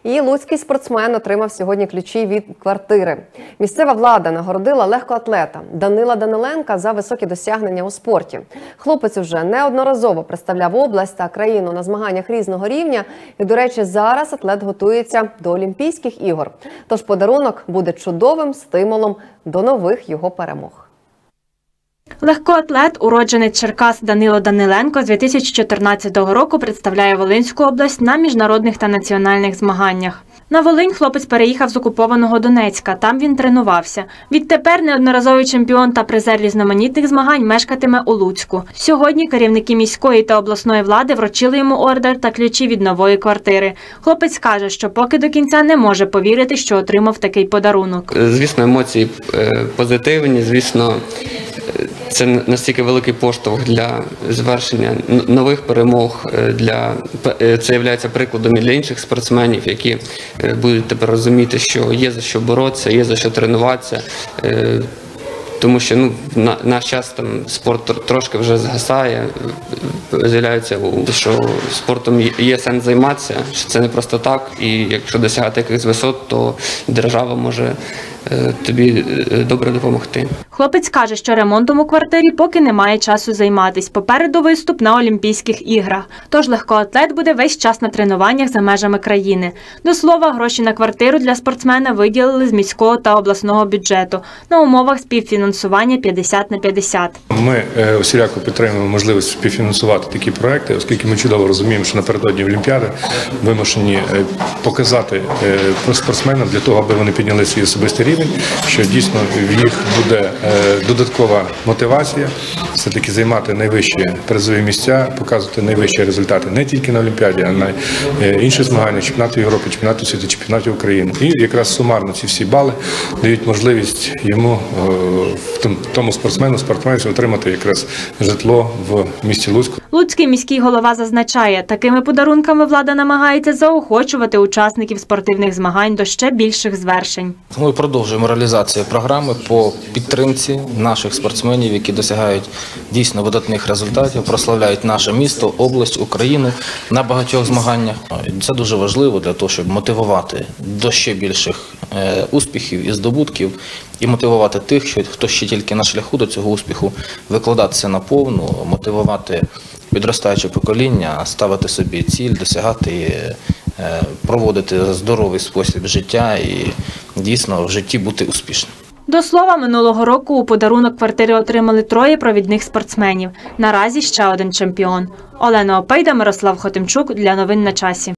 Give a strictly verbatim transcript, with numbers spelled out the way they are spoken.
І луцький спортсмен отримав сьогодні ключі від квартири. Місцева влада нагородила легкоатлета Данила Даниленка за високі досягнення у спорті. Хлопець вже неодноразово представляв область та країну на змаганнях різного рівня. І, до речі, зараз атлет готується до Олімпійських ігор. Тож подарунок буде чудовим стимулом до нових його перемог. Легкоатлет, уродженець Черкас Данило Даниленко з дві тисячі чотирнадцятого року представляє Волинську область на міжнародних та національних змаганнях. На Волинь хлопець переїхав з окупованого Донецька, там він тренувався. Відтепер неодноразовий чемпіон та призер різноманітних змагань мешкатиме у Луцьку. Сьогодні керівники міської та обласної влади вручили йому ордер та ключі від нової квартири. Хлопець каже, що поки до кінця не може повірити, що отримав такий подарунок. Звісно, емоції позитивні, звісно, це настільки великий поштовх для звершення нових перемог, для, це є прикладом і для інших спортсменів, які будуть тепер розуміти, що є за що боротися, є за що тренуватися. Тому що ну, на наш час там спорт трошки вже згасає, з'являється, що спортом є сенс займатися, що це не просто так, і якщо досягати якихось висот, то держава може тобі добре допомогти. Хлопець каже, що ремонтом у квартирі поки немає часу займатись. Попереду виступ на Олімпійських іграх. Тож легкоатлет буде весь час на тренуваннях за межами країни. До слова, гроші на квартиру для спортсмена виділили з міського та обласного бюджету на умовах співфінансування п'ятдесят на п'ятдесят. Ми усіляко підтримуємо можливість співфінансувати такі проекти, оскільки ми чудово розуміємо, що напередодні Олімпіади вимушені показати спортсменам для того, аби вони підняли свій особистий рівень, що дійсно в їх буде додаткова мотивація все-таки займати найвищі призові місця, показувати найвищі результати не тільки на Олімпіаді, а на інших змаганнях, чемпіонату Європи, чемпіонату світу, чемпіонату України. І якраз сумарно ці всі бали дають можливість йому, тому спортсмену, спортсменці отримати якраз житло в місті Луцьку. Луцький міський голова зазначає, такими подарунками влада намагається заохочувати учасників спортивних змагань до ще більших звершень. Ми продовжуємо реалізацію програми по підтримці наших спортсменів, які досягають дійсно видатних результатів, прославляють наше місто, область, Україну на багатьох змаганнях. Це дуже важливо для того, щоб мотивувати до ще більших успіхів і здобутків, і мотивувати тих, хто ще тільки на шляху до цього успіху, викладатися наповну, мотивувати підростаюче покоління, ставити собі ціль, досягати, проводити здоровий спосіб життя і дійсно в житті бути успішним. До слова, минулого року у подарунок квартири отримали троє провідних спортсменів. Наразі ще один чемпіон. Олена Опейда, Мирослав Хотимчук для новин на часі.